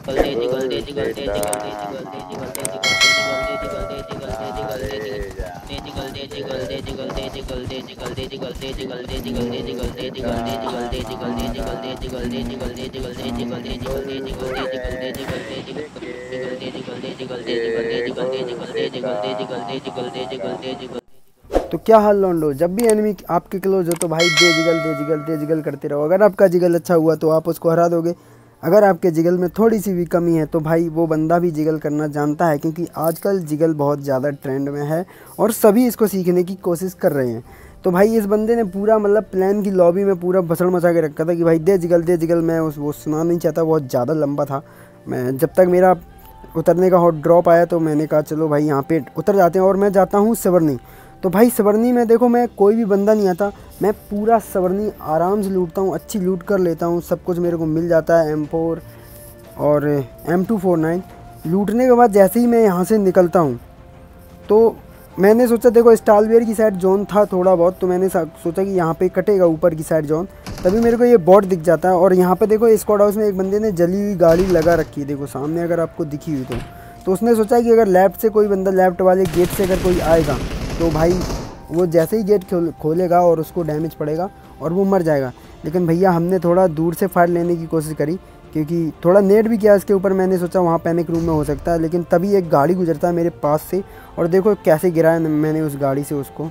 तो क्या हाल लौंडो, जब भी एनिमी आपके क्लोज हो तो भाई दे जिगल दे जिगल दे जिगल करते रहो। अगर आपका जिगल अच्छा हुआ तो आप उसको हरा दोगे। अगर आपके जिगल में थोड़ी सी भी कमी है तो भाई वो बंदा भी जिगल करना जानता है, क्योंकि आजकल जिगल बहुत ज़्यादा ट्रेंड में है और सभी इसको सीखने की कोशिश कर रहे हैं। तो भाई इस बंदे ने पूरा मतलब प्लान की लॉबी में पूरा भसड़ मचा के रखा था कि भाई दे जिगल। मैं वो सुना नहीं चाहता, बहुत ज़्यादा लंबा था। मैं जब तक मेरा उतरने का हॉट ड्रॉप आया तो मैंने कहा चलो भाई यहाँ पे उतर जाते हैं, और मैं जाता हूँ सवर्नी। तो भाई सवर्नी में देखो, मैं कोई भी बंदा नहीं आता, मैं पूरा सवर्नी आराम से लूटता हूँ, अच्छी लूट कर लेता हूँ, सब कुछ मेरे को मिल जाता है। M4 और M249 लूटने के बाद जैसे ही मैं यहाँ से निकलता हूँ तो मैंने सोचा, देखो स्टालवेयर की साइड जोन था थोड़ा बहुत, तो मैंने सोचा कि यहाँ पे कटेगा ऊपर की साइड जोन। तभी मेरे को ये बॉट दिख जाता है, और यहाँ पे देखो स्क्वाड हाउस में एक बंदे ने जली हुई गाड़ी लगा रखी है, देखो सामने अगर आपको दिखी हुई तो उसने सोचा कि अगर लेफ़्ट से कोई बंदा, लेफ़्ट वाले गेट से अगर कोई आएगा तो भाई वो जैसे ही गेट खोलेगा और उसको डैमेज पड़ेगा और वो मर जाएगा। लेकिन भैया हमने थोड़ा दूर से फायर लेने की कोशिश करी, क्योंकि थोड़ा नेट भी किया इसके ऊपर। मैंने सोचा वहाँ पैनिक रूम में हो सकता है, लेकिन तभी एक गाड़ी गुजरता है मेरे पास से, और देखो कैसे गिराया मैंने उस गाड़ी से उसको।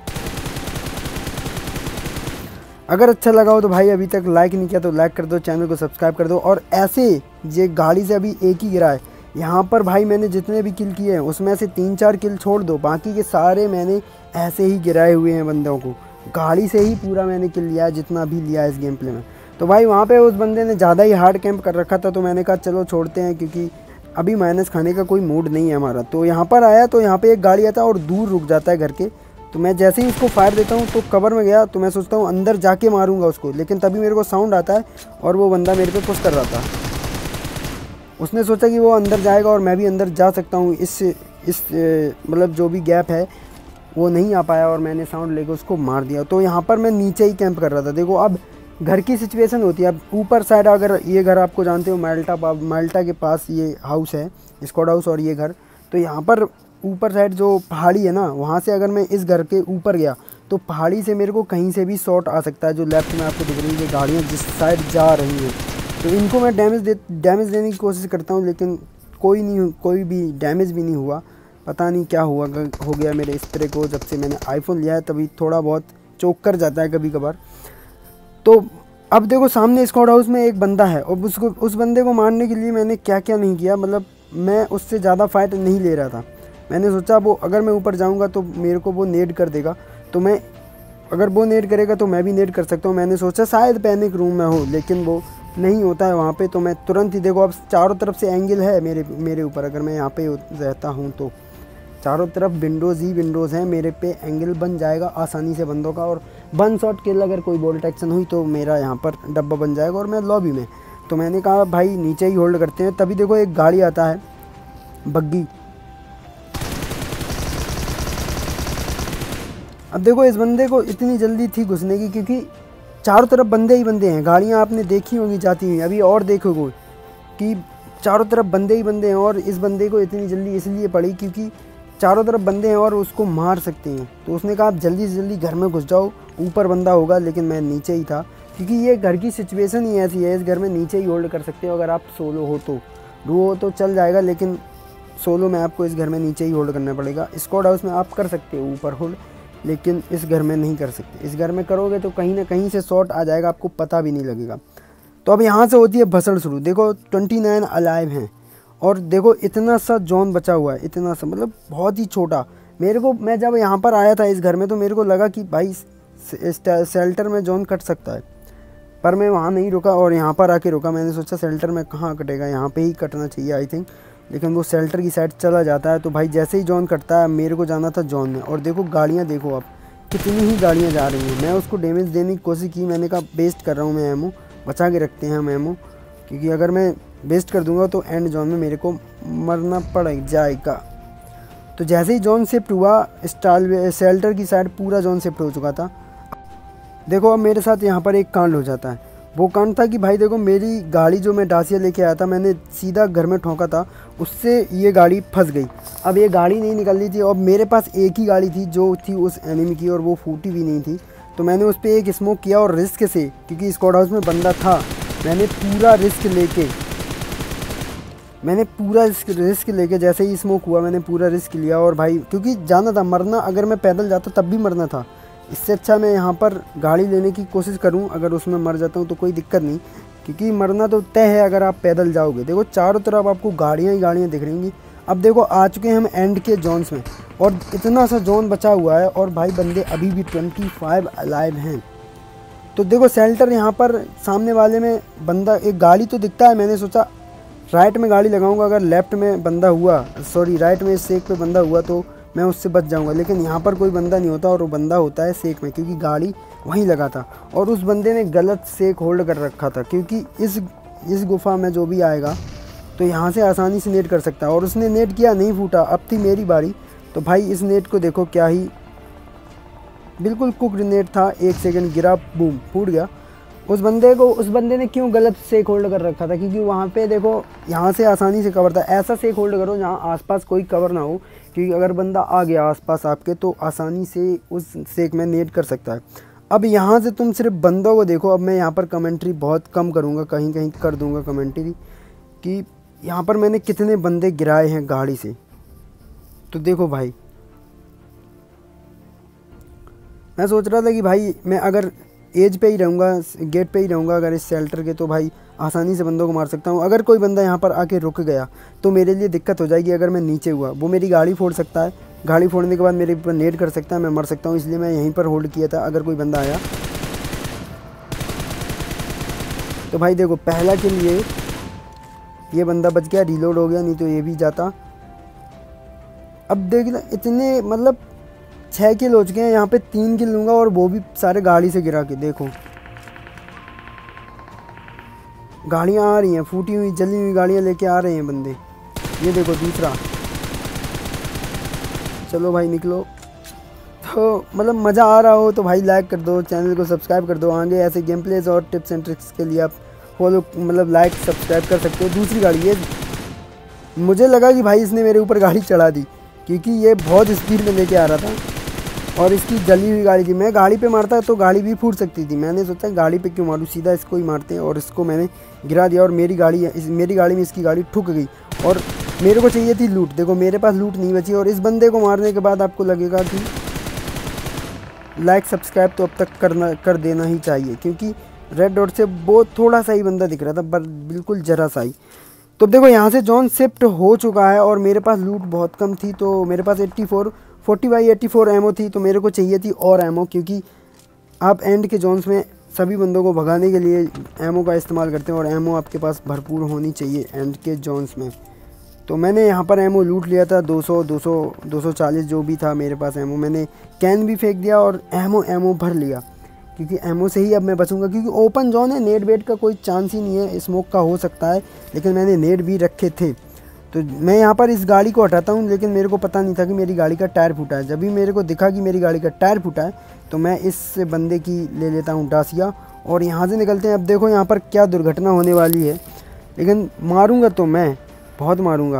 अगर अच्छा लगा हो तो भाई अभी तक लाइक नहीं किया तो लाइक कर दो, चैनल को सब्सक्राइब कर दो। और ऐसे ये गाड़ी से अभी एक ही गिरा है यहाँ पर भाई, मैंने जितने भी किल किए हैं उसमें से 3-4 किल छोड़ दो, बाकी के सारे मैंने ऐसे ही गिराए हुए हैं बंदों को। गाड़ी से ही पूरा मैंने किल लिया है जितना भी लिया है इस गेम प्ले में। तो भाई वहाँ पे उस बंदे ने ज़्यादा ही हार्ड कैंप कर रखा था, तो मैंने कहा चलो छोड़ते हैं, क्योंकि अभी माइनस खाने का कोई मूड नहीं है हमारा। तो यहाँ पर आया तो यहाँ पे एक गाड़ी आता है और दूर रुक जाता है घर के। तो मैं जैसे ही उसको फायर देता हूँ तो कवर में गया, तो मैं सोचता हूँ अंदर जाके मारूंगा उसको, लेकिन तभी मेरे को साउंड आता है और वो बंदा मेरे पे पुश कर रहा था। उसने सोचा कि वो अंदर जाएगा और मैं भी अंदर जा सकता हूँ, इस मतलब जो भी गैप है वो नहीं आ पाया, और मैंने साउंड लेके उसको मार दिया। तो यहाँ पर मैं नीचे ही कैंप कर रहा था। देखो अब घर की सिचुएशन होती है, अब ऊपर साइड अगर ये घर आपको जानते हो माल्टा के पास ये हाउस है, स्क्वाड हाउस, और ये घर, तो यहाँ पर ऊपर साइड जो पहाड़ी है ना, वहाँ से अगर मैं इस घर के ऊपर गया तो पहाड़ी से मेरे को कहीं से भी शॉट आ सकता है। जो लेफ्ट में आपको दिख रही है गाड़ियाँ जिस साइड जा रही हैं, तो इनको मैं डैमेज देने की कोशिश करता हूँ, लेकिन कोई भी डैमेज भी नहीं हुआ। पता नहीं क्या हो गया मेरे स्प्रे को। जब से मैंने आईफोन लिया है तभी थोड़ा बहुत चोक कर जाता है कभी कभार। तो अब देखो सामने स्क्वाड हाउस में एक बंदा है, और उस बंदे को मारने के लिए मैंने क्या क्या नहीं किया, मतलब मैं उससे ज़्यादा फाइट नहीं ले रहा था। मैंने सोचा वो अगर मैं ऊपर जाऊंगा तो मेरे को वो नेड कर देगा, तो मैं अगर वो नेड करेगा तो मैं भी नेड कर सकता हूँ। मैंने सोचा शायद पैनिक रूम में हो, लेकिन वो नहीं होता है वहाँ पे। तो मैं तुरंत ही, देखो अब चारों तरफ से एंगल है मेरे ऊपर, अगर मैं यहाँ पे रहता हूँ तो चारों तरफ विंडोज़ ही विंडोज़ हैं, मेरे पे एंगल बन जाएगा आसानी से बंदों का, और 1 शॉट किल अगर कोई बोल्ट एक्शन हुई तो मेरा यहाँ पर डब्बा बन जाएगा और मैं लॉबी में। तो मैंने कहा भाई नीचे ही होल्ड करते हैं। तभी देखो एक गाड़ी आता है, बग्गी। अब देखो इस बंदे को इतनी जल्दी थी घुसने की, क्योंकि चारों तरफ बंदे ही बंदे हैं। गाड़ियाँ आपने देखी होंगी जाती हुई, अभी और देखोगे कि चारों तरफ बंदे ही बंदे हैं। और इस बंदे को इतनी जल्दी इसलिए पड़ी क्योंकि चारों तरफ बंदे हैं और उसको मार सकते हैं। तो उसने कहा आप जल्दी से जल्दी घर में घुस जाओ, ऊपर बंदा होगा। लेकिन मैं नीचे ही था, क्योंकि ये घर की सिचुएशन ही ऐसी है, इस घर में नीचे ही होल्ड कर सकते हो। अगर आप सोलो हो तो रो हो तो चल जाएगा, लेकिन सोलो में आपको इस घर में नीचे ही होल्ड करना पड़ेगा। स्क्वाड हाउस में आप कर सकते हो ऊपर होल्ड, लेकिन इस घर में नहीं कर सकते। इस घर में करोगे तो कहीं ना कहीं से शॉट आ जाएगा, आपको पता भी नहीं लगेगा। तो अब यहाँ से होती है भसड़ शुरू। देखो 29 अलाइव हैं, और देखो इतना सा जोन बचा हुआ है, इतना सा मतलब बहुत ही छोटा। मैं जब यहाँ पर आया था इस घर में तो मेरे को लगा कि भाई शेल्टर में जोन कट सकता है, पर मैं वहाँ नहीं रुका और यहाँ पर आके रुका। मैंने सोचा शेल्टर में कहाँ कटेगा, यहाँ पे ही कटना चाहिए आई थिंक, लेकिन वो शेल्टर की साइड चला जाता है। तो भाई जैसे ही जोन कटता है, मेरे को जाना था जोन में। और देखो गाड़ियाँ देखो आप, कितनी ही गाड़ियाँ जा रही हैं। मैं उसको डैमेज देने की कोशिश की, मैंने कहा वेस्ट कर रहा हूँ मैं एमो, बचा के रखते हैं हम एमो, क्योंकि अगर मैं वेस्ट कर दूंगा तो एंड जोन में मेरे को मरना पड़ जाएगा। तो जैसे ही जोन शिफ्ट हुआ, शेल्टर की साइड पूरा जोन शिफ्ट हो चुका था। देखो अब मेरे साथ यहाँ पर एक कांड हो जाता है। वो कांड था कि भाई देखो मेरी गाड़ी जो मैं डासिया लेके आया था, मैंने सीधा घर में ठोका था, उससे ये गाड़ी फंस गई। अब ये गाड़ी नहीं निकल रही थी और मेरे पास एक ही गाड़ी थी जो थी उस एनिमी की, और वो फूटी भी नहीं थी। तो मैंने उस पर एक स्मोक किया और रिस्क से, क्योंकि स्क्वाड हाउस में बंदा था, मैंने पूरा रिस्क लेके जैसे ही स्मोक हुआ मैंने पूरा रिस्क लिया। और भाई क्योंकि जाना था, मरना अगर मैं पैदल जाता तब भी मरना था, इससे अच्छा मैं यहाँ पर गाड़ी लेने की कोशिश करूँ। अगर उसमें मर जाता हूँ तो कोई दिक्कत नहीं, क्योंकि मरना तो तय है अगर आप पैदल जाओगे। देखो चारों तरफ आपको गाड़ियाँ ही गाड़ियाँ दिख रही होंगी। अब देखो आ चुके हैं हम एंड के जोन्स में, और इतना सा जोन बचा हुआ है और भाई बंदे अभी भी 25 अलाइव हैं। तो देखो शेल्टर यहाँ पर सामने वाले में बंदा, एक गाड़ी तो दिखता है, मैंने सोचा राइट में गाड़ी लगाऊंगा, अगर लेफ्ट में बंदा हुआ, सॉरी राइट में सेक पे बंदा हुआ तो मैं उससे बच जाऊंगा। लेकिन यहाँ पर कोई बंदा नहीं होता और वो बंदा होता है सेक में, क्योंकि गाड़ी वहीं लगा था और उस बंदे ने गलत सेक होल्ड कर रखा था, क्योंकि इस गुफा में जो भी आएगा तो यहाँ से आसानी से नेट कर सकता है। और उसने नेट किया, नहीं फूटा। अब थी मेरी बारी, तो भाई इस नेट को देखो, क्या ही बिल्कुल कुकड नेट था, 1 सेकंड गिरा, बूम, फूट गया। उस बंदे ने क्यों गलत सेक होल्ड कर रखा था, क्योंकि वहाँ पे देखो यहाँ से आसानी से कवर था। ऐसा सेक होल्ड करो जहाँ आसपास कोई कवर ना हो, क्योंकि अगर बंदा आ गया आसपास आपके तो आसानी से उस सेक में नेट कर सकता है। अब यहाँ से तुम सिर्फ बंदों को देखो। अब मैं यहाँ पर कमेंट्री बहुत कम करूँगा, कहीं कहीं कर दूँगा कमेंट्री कि यहाँ पर मैंने कितने बंदे गिराए हैं गाड़ी से। तो देखो भाई, मैं सोच रहा था कि भाई मैं अगर एज पे ही रहूँगा, गेट पे ही रहूँगा अगर इस शेल्टर के, तो भाई आसानी से बंदों को मार सकता हूँ। अगर कोई बंदा यहाँ पर आके रुक गया तो मेरे लिए दिक्कत हो जाएगी। अगर मैं नीचे हुआ, वो मेरी गाड़ी फोड़ सकता है, गाड़ी फोड़ने के बाद मेरे ऊपर नेट कर सकता है, मैं मर सकता हूँ। इसलिए मैं यहीं पर होल्ड किया था, अगर कोई बंदा आया तो भाई देखो पहला के लिए ये बंदा बच गया, रीलोड हो गया, नहीं तो ये भी जाता। अब देखना इतने मतलब 6 किल हो चुके हैं, यहाँ पे 3 किल लूँगा और वो भी सारे गाड़ी से गिरा के। देखो गाड़ियाँ आ रही हैं, फूटी हुई जली हुई गाड़ियाँ लेके आ रहे हैं बंदे। ये देखो दूसरा, चलो भाई निकलो। तो मतलब मज़ा आ रहा हो तो भाई लाइक कर दो, चैनल को सब्सक्राइब कर दो। आगे ऐसे गेम प्लेज और टिप्स एंड ट्रिक्स के लिए आप फॉलो मतलब लाइक सब्सक्राइब कर सकते हो। दूसरी गाड़ी, ये मुझे लगा कि भाई इसने मेरे ऊपर गाड़ी चढ़ा दी, क्योंकि ये बहुत स्पीड में लेके आ रहा था और इसकी जली हुई गाड़ी थी। मैं गाड़ी पे मारता तो गाड़ी भी फूट सकती थी, मैंने सोचा गाड़ी पे क्यों मारूं, सीधा इसको ही मारते हैं। और इसको मैंने गिरा दिया और मेरी गाड़ी में इसकी गाड़ी ठुक गई और मेरे को चाहिए थी लूट। देखो मेरे पास लूट नहीं बची। और इस बंदे को मारने के बाद आपको लगेगा कि लाइक सब्सक्राइब तो अब तक कर देना ही चाहिए, क्योंकि रेड डॉट से बहुत थोड़ा सा ही बंदा दिख रहा था, पर बिल्कुल जरा सा ही। तो देखो यहाँ से जॉन शिफ्ट हो चुका है और मेरे पास लूट बहुत कम थी, तो मेरे पास 40/84 एमओ थी। तो मेरे को चाहिए थी और एमओ, क्योंकि आप एंड के जोन्स में सभी बंदों को भगाने के लिए एमओ का इस्तेमाल करते हैं और एमओ आपके पास भरपूर होनी चाहिए एंड के जोन्स में। तो मैंने यहाँ पर एमओ लूट लिया था, 240 जो भी था मेरे पास एमओ। मैंने कैन भी फेंक दिया और एमओ भर लिया, क्योंकि एमओ से ही अब मैं बचूंगा, क्योंकि ओपन जोन है, नेट बेट का कोई चांस ही नहीं है। स्मोक का हो सकता है, लेकिन मैंने नेट भी रखे थे। तो मैं यहाँ पर इस गाड़ी को हटाता हूँ, लेकिन मेरे को पता नहीं था कि मेरी गाड़ी का टायर फूटा है। जब भी मेरे को दिखा कि मेरी गाड़ी का टायर फूटा है तो मैं इस बंदे की ले लेता हूँ डासिया और यहाँ से निकलते हैं। अब देखो यहाँ पर क्या दुर्घटना होने वाली है, लेकिन मारूँगा तो मैं बहुत मारूँगा।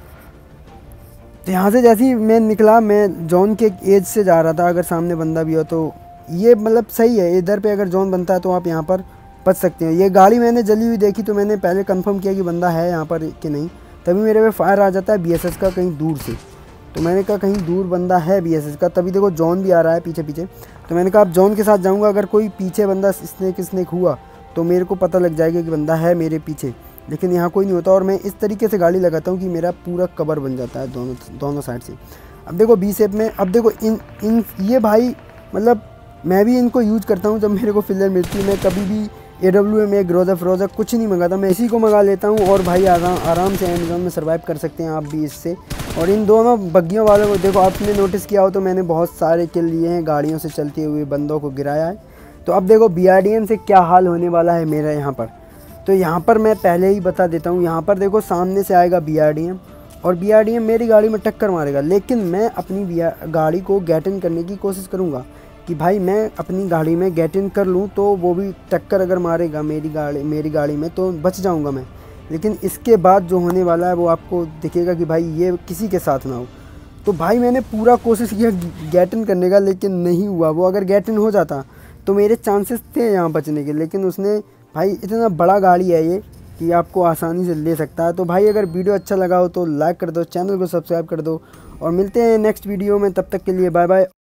तो यहाँ से जैसे ही मैं निकला, मैं जॉन के एज से जा रहा था। अगर सामने बंदा भी हो तो ये मतलब सही है, इधर पे अगर जोन बनता है तो आप यहाँ पर बच सकते हैं। ये गाड़ी मैंने जली हुई देखी तो मैंने पहले कंफर्म किया कि बंदा है यहाँ पर कि नहीं, तभी मेरे पे फायर आ जाता है बीएसएस का कहीं दूर से। तो मैंने कहा कहीं दूर बंदा है बीएसएस का, तभी देखो जॉन भी आ रहा है पीछे पीछे। तो मैंने कहा अब जॉन के साथ जाऊँगा, अगर कोई पीछे बंदा स्नेक हुआ तो मेरे को पता लग जाएगा कि बंदा है मेरे पीछे। लेकिन यहाँ कोई नहीं होता और मैं इस तरीके से गाड़ी लगाता हूँ कि मेरा पूरा कवर बन जाता है दोनों साइड से। अब देखो बी शेप में, अब देखो इन ये भाई मतलब मैं भी इनको यूज़ करता हूँ जब मेरे को फिलर मिलती है। मैं कभी भी AWM में ग्रोजा कुछ नहीं मंगाता, मैं इसी को मंगा लेता हूँ और भाई आराम से अमेज़ॉन में सर्वाइव कर सकते हैं आप भी इससे। और इन दोनों बग्गियों वालों को देखो, आपने नोटिस किया हो तो मैंने बहुत सारे किल लिए हैं, गाड़ियों से चलते हुए बंदों को गिराया है। तो अब देखो BRDM से क्या हाल होने वाला है मेरा यहाँ पर। तो यहाँ पर मैं पहले ही बता देता हूँ, यहाँ पर देखो सामने से आएगा BRDM और BRDM मेरी गाड़ी में टक्कर मारेगा, लेकिन मैं अपनी गाड़ी को गेट इन करने की कोशिश करूँगा, कि भाई मैं अपनी गाड़ी में गेट इन कर लूँ तो वो भी टक्कर अगर मारेगा मेरी गाड़ी में तो बच जाऊँगा मैं। लेकिन इसके बाद जो होने वाला है वो आपको दिखेगा कि भाई ये किसी के साथ ना हो। तो भाई मैंने पूरा कोशिश किया गेट इन करने का, लेकिन नहीं हुआ। वो अगर गेट इन हो जाता तो मेरे चांसेस थे यहाँ बचने के, लेकिन उसने भाई इतना बड़ा गाड़ी है ये कि आपको आसानी से ले सकता है। तो भाई अगर वीडियो अच्छा लगा हो तो लाइक कर दो, चैनल को सब्सक्राइब कर दो और मिलते हैं नेक्स्ट वीडियो में। तब तक के लिए बाय बाय।